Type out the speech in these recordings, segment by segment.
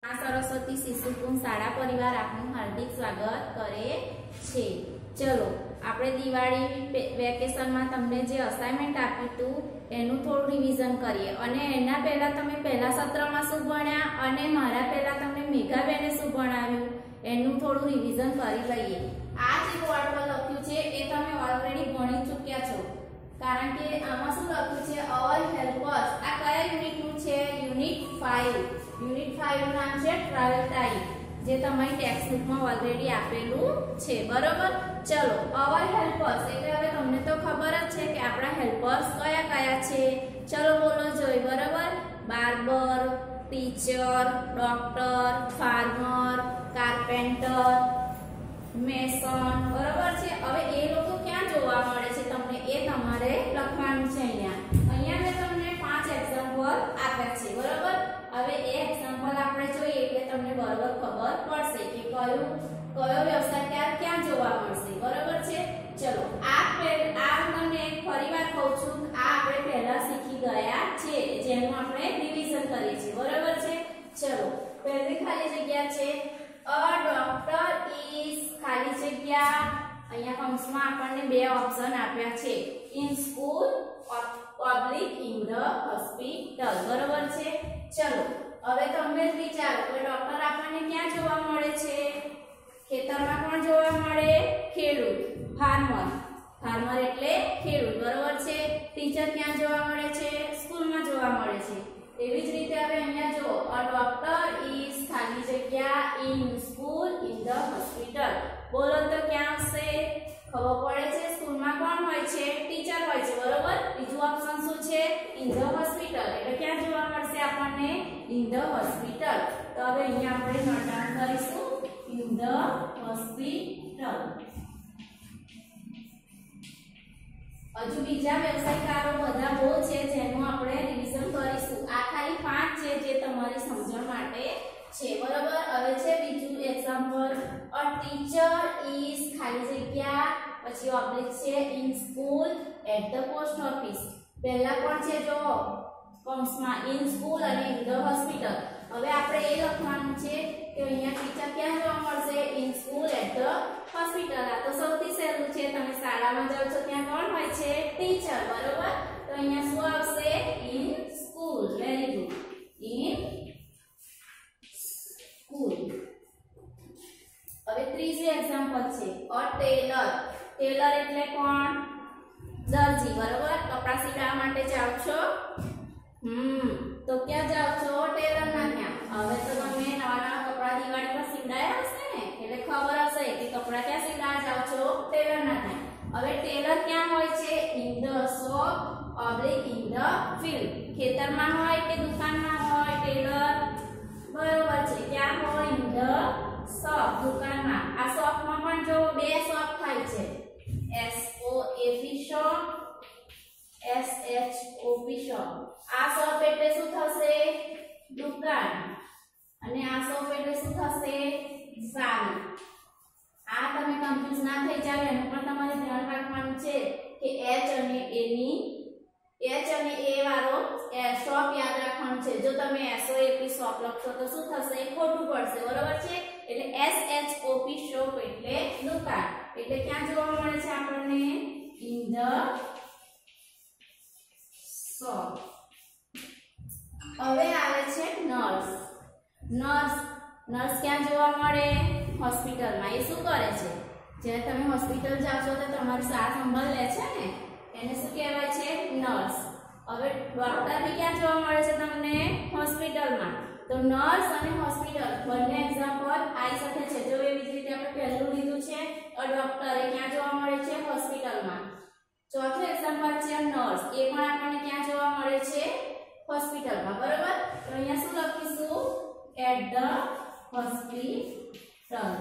सरस्वती शिशुकुंज शाळा परिवार आपનું हार्दिक स्वागत કરે છે। ચલો આપણે દિવાળી વેકેશનમાં તમને જે અસાઇનમેન્ટ આપ્યું હતું એનું થોડું રિવિઝન કરીએ અને એના પહેલા તમે પહેલા સત્રમાં શું ભણ્યા અને મારા પહેલા તમને મેઘાબેને શું ભણાવ્યું એનું થોડું રિવિઝન કરી લઈએ। આ જે બોર્ડ પર લખ્યું છે એ તમે ઓલરેડી ભણી ચૂક્યા છો, કારણ કે આમાં શું લખ્યું છે અવર હેલ્પર્સ। આ કયા યુનિટનું છે? યુનિટ 5। યુનિટ 5 નું નામ છે ટ્રાવેલ ટાઈમ, જે તમારી ટેક્સ્ટ બુકમાં ઓલરેડી આપેલું છે, બરોબર। ચલો અવર હેલ્પર્સ એટલે હવે તમને તો ખબર જ છે કે આપણા હેલ્પર્સ કયા કયા છે। ચલો બોલો જોઈ, બરોબર। Barber, teacher, doctor, farmer, carpenter, mason, બરોબર છે। હવે એ લોકો ક્યાં જોવા મળે છે તમને એ તમારે લખવાનું છે। અહીંયા મેં તમને 5 એક્ઝામ્પલ આપ્યા છે, બરોબર। હવે એ એક્ઝામ્પલ આપણે જોઈએ એટલે તમને બરોબર ખબર પડશે કે કયો વ્યવસાય ક્યાં જોવા મળશે, બરોબર છે। ચલો આ તમને ફરીવાર કહું છું, આ આપણે પહેલા શીખી ગયા છે, જેનું આપણે રિવિઝન કરીએ છીએ, બરોબર છે। ચલો પહેલી ખાલી જગ્યા છે અ ડોક્ટર ઇઝ ખાલી જગ્યા, અહીંયા કૌંસમાં આપણને બે ઓપ્શન આપ્યા છે, in school public in the hospital, બરોબર છે। ચલો હવે તમે જ વિચારો કે ડોક્ટર આપણને ક્યાં જોવા મળે છે? ખેતરમાં કોણ જોવા મળે? ખેડૂત, ફાર્મર એટલે ખેડૂત, બરોબર છે। ટીચર ક્યાં જોવા મળે છે? સ્કૂલમાં જોવા મળે છે। એવી જ રીતે હવે અહીંયા જો અ ડોક્ટર ઇઝ ખાલી જગ્યા in school in the hospital, બોલો તો ક્યાં આવશે? ખબર પડે છે સ્કૂલમાં કોણ હોય છે? ટીચર હોય છે, બરોબર। બીજું ઓપ્શન શું છે? ઇન ધ હોસ્પિટલ એટલે ક્યાં જોવા મળશે આપણને? In the hospital. તો હવે અહીંયા આપણે નોટ ડાઉન કરીશું ઇન ધ હોસ્પિટલ। હજુ બીજા વ્યવસાયકારો બધા બહુ છે જેનું આપણે રિવિઝન કરીશું। આ ખાલી 5 છે જે તમારી સમજણ માટે છે, બરોબર। હવે છે બીજું એક્ઝામ્પલ અ ટીચર ઇઝ ખાલી જગ્યા પછી ઓબ્લિક છે in school at the post office. પહેલા કોણ છે જો કૌંસમાં ઇન સ્કૂલ અને ઇન ધ હોસ્પિટલ। હવે આપણે એ લખવાનું છે કે અહીંયા ટીચર ક્યાં જોવા મળશે? In school at the hospital. આ તો સૌથી સહેલું છે, તમે શાળામાં જાવ છો ત્યાં કોણ હોય છે? ટીચર, બરોબર। તો અહીંયા શું આવશે? In school, very good, in school. હવે ત્રીજું એક્ઝામ્પલ છે અ ટેલર। ટેલર એટલે કોણ? દરજી, બરોબર। કપડા સીવવા માટે જાવ છો, તો ક્યાં જાવ છો? ટેલરના ત્યાં। હવે તો તમે નવા નવા કપડા દિવાળી પર સીવડાયા હશે ને, એટલે ખબર હશે કે કપડા ક્યાં સીવડાવવા જાવ છો? ટેલરના ત્યાં। હવે ટેલર ક્યાં હોય છે? In the shop oblique in the field. ખેતરમાં હોય કે દુકાનમાં હોય ટેલર? બરોબર છે, ક્યાં હોય? ઇન ધ શોપ, દુકાનમાં। આ શોપમાં પણ જો બે શોપ થાય છે, SOAP શોપ, SHOP શોપ। આ શોપ એટલે શું થશે? દુકાન, અને આ શોપ એટલે શું થશે? સારી। આ તમે કન્ફ્યુઝ ના થઈ જાવ એનું પણ તમારે ધ્યાન રાખવાનું છે કે H અને A વાળો શોપ યાદ રાખવાનું છે। જો તમે SOAP શોપ લખશો તો શું થશે? ખોટું પડશે, બરોબર છે। એટલે SHOP શોપ એટલે દુકાન, એટલે ક્યાં જોવા મળે છે આપણને? In the shop. હવે આવે છે નર્સ ક્યાં જોવા મળે? હોસ્પિટલમાં। એ શું કરે છે? જ્યારે તમે હોસ્પિટલ જાવ છો તો તમારી સાર સંભાળ લે છે ને, એને શું કહેવાય છે? નર્સ। હવે ડોક્ટર બી ક્યાં જોવા મળે છે તમને? હોસ્પિટલમાં। તો નર્સ અને હોસ્પિટલ બંને એક્ઝામ્પલ આઈ સાથે છે। જો એવી જ રીતે આપણે પહેલું લીધું છે અ ડોક્ટર, એ ક્યાં જોવા મળે છે? હોસ્પિટલમાં। ચોથું એક્ઝામ્પલ છે નર્સ, એ પણ આપણને ક્યાં જોવા મળે છે? હોસ્પિટલમાં, બરોબર। તો અહીંયા શું લખીશું? At the hospital.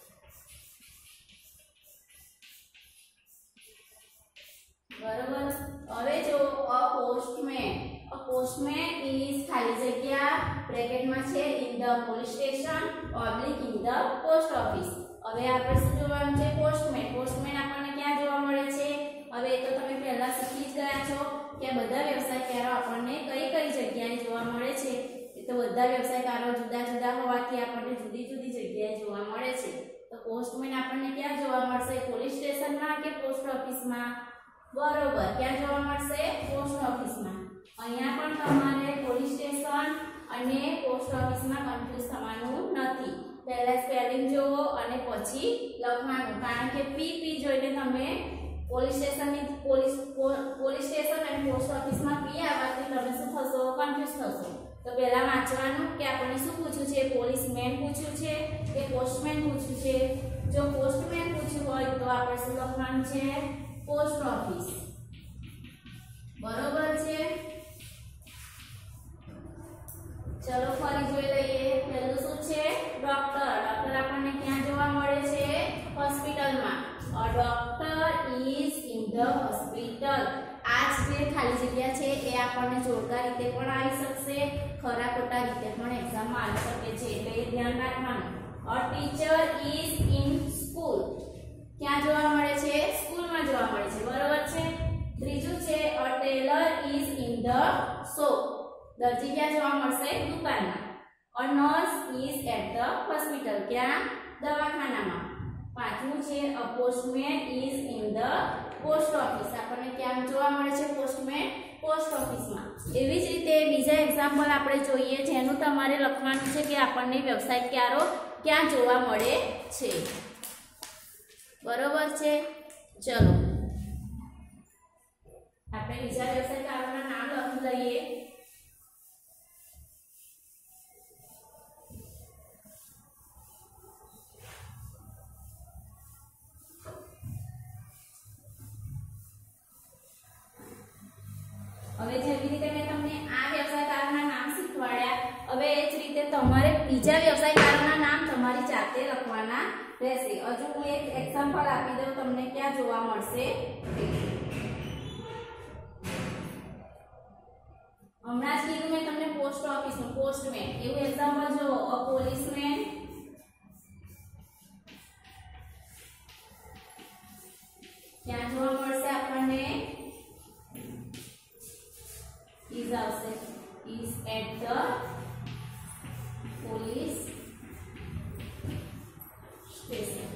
બરોબર। હવે જો અ પોસ્ટમેન ઇઝ ખાલી જગ્યા બ્રેકેટમાં છે in the police station oblique in the post office. હવે આપણે શું જોવાનું છે? પોસ્ટમેન આપણને ક્યાં જોવા મળે છે? હવે એ તો તમે પહેલા શીખી જ ગયા છો કે બધા વ્યવસાયકારો આપણને કઈ કઈ જગ્યાએ જોવા મળે છે। તો બધા વ્યવસાયકારો જુદા જુદા હોવાથી આપણને જુદી જુદી જગ્યાએ જોવા મળે છે. તો પોસ્ટમેન આપણને ક્યાં જોવા મળશે? પોલીસ સ્ટેશનમાં કે પોસ્ટ ઓફિસમાં? બરોબર, ક્યાં જોવા મળશે? પોસ્ટ ઓફિસમાં. અહીંયા પણ તમારે પોલીસ સ્ટેશન અને પોસ્ટ ઓફિસમાં કન્ફ્યુઝ થવાનું નથી. પહેલા સ્પેલિંગ જોવો અને પછી લખવાનું, કારણ કે પી જોઈને તમે પોલીસ સ્ટેશન અને પોસ્ટ ઓફિસમાં પી આવવાથી તમે શું થશો? કન્ફ્યુઝ થશો. તો પહેલા વાંચવાનું કે આપણને શું પૂછ્યું છે? પોલીસમેન પૂછ્યું છે કે પોસ્ટમેન પૂછ્યું છે? જો પોસ્ટમેન પૂછ્યું હોય તો આપણે શું લખવાનું છે? Post office. બરોબર છે. ચલો ફરી જોઈ લઈએ. પહેલું શું છે? ડોક્ટર. ડોક્ટર આપણને ક્યાં જોવા મળે છે? હોસ્પિટલમાં. A doctor is in the hospital. આ જે ખાલી જગ્યા છે એ આપણને જોડકા રીતે પણ આવી શકશે, ખરા ખોટા રીતે પણ એક્ઝામમાં આવી શકે છે, એટલે એ ધ્યાન રાખવાનું. A teacher is in school. ક્યાં જોવા મળે છે? સ્કૂલમાં જોવા મળે છે. બરોબર છે. ત્રીજું છે a tailor is in the shop. દરજી ક્યાં જોવા મળશે? દુકાનમાં. A nurse is at the hospital. ક્યાં? દવાખાનામાં. પાંચમું છે a postman is in the post office. આપણને ક્યાં જોવા મળે છે? પોસ્ટમેન પોસ્ટ ઓફિસમાં. એવી જ રીતે બીજા એક્ઝામ્પલ આપણે જોઈએ જેનું તમારે લખવાનું છે કે આપણને વ્યવસાયકારો ક્યાં જોવા મળે છે. બરોબર છે. ચલો આપણે બીજા વ્યવસાયકારોના નામ લખી લઈએ. હવે જેવી રીતે મેં તમને આ વ્યવસાયકારોના નામ શીખવાડ્યા, હવે એ જ રીતે તમારે બીજા વ્યવસાયકારોના નામ તમારી જાતે લખવાના રહેશે. હજુ હું એક એક્ઝામ્પલ આપી દઉં તમને ક્યાં જોવા મળશે. હમણાં જ કીધું મેં તમને પોસ્ટ ઓફિસનું પોસ્ટમેન, એવું એક્ઝામ્પલ જો અ પોલીસમેન, ક્યાં જોવા મળશે આપણને? is આવશે. is at the police station.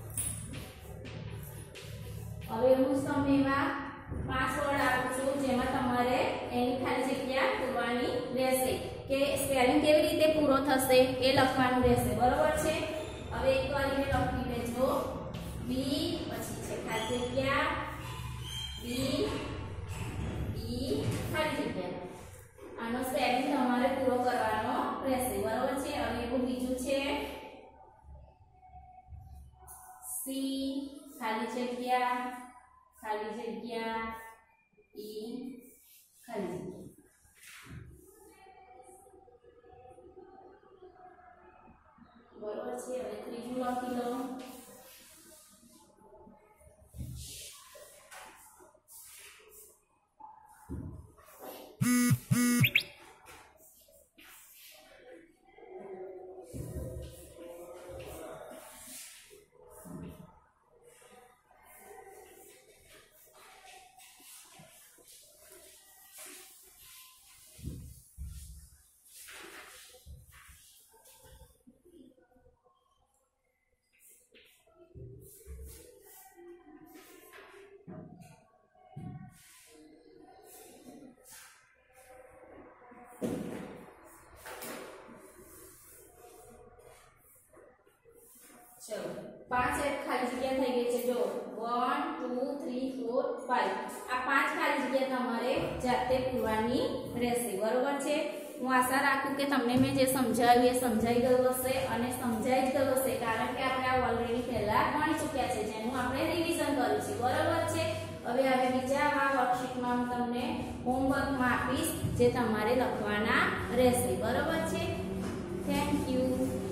હવે હું તમને એવા 5 વર્ડ આપું છું જેમાં તમારે એની ખાલી જગ્યા પૂરવાની રહેશે કે સ્પેલિંગ કેવી રીતે પૂરો થશે એ લખવાનું રહેશે. બરોબર છે. હવે એક કરીને લખી લેજો. બી પછી છે ખાલી જગ્યા બી ઈ ખાલી જગ્યા. આનો સ્પેલિંગ તમારે પૂરો કરવાનો રહેશે. બરોબર છે. હવે એવું બીજું છે સી ખાલી જગ્યા ઈ ખાલી જગ્યા. બરોબર છે. હવે ત્રીજું લખી લો. ચલો 5 એક ખાલી જગ્યા થઈ ગઈ છે. જો 1 2 3 4 5 આ 5 ખાલી જગ્યા તમારે જાતે પૂરવાની રહેશે. બરોબર છે. હું આશા રાખું કે તમને મેં જે સમજાવ્યું એ સમજાઈ ગયું હશે અને સમજાઈ જ ગયું હશે, કારણ કે આપણે આ ઓલરેડી પહેલા ભણી ચૂક્યા છે, જેનું આપણે રિવિઝન કર્યું છે. બરોબર છે. હવે બીજા આ વર્કશીટમાં હું તમને હોમવર્કમાં આપીશ જે તમારે લખવાના રહેશે. બરોબર છે. Thank you.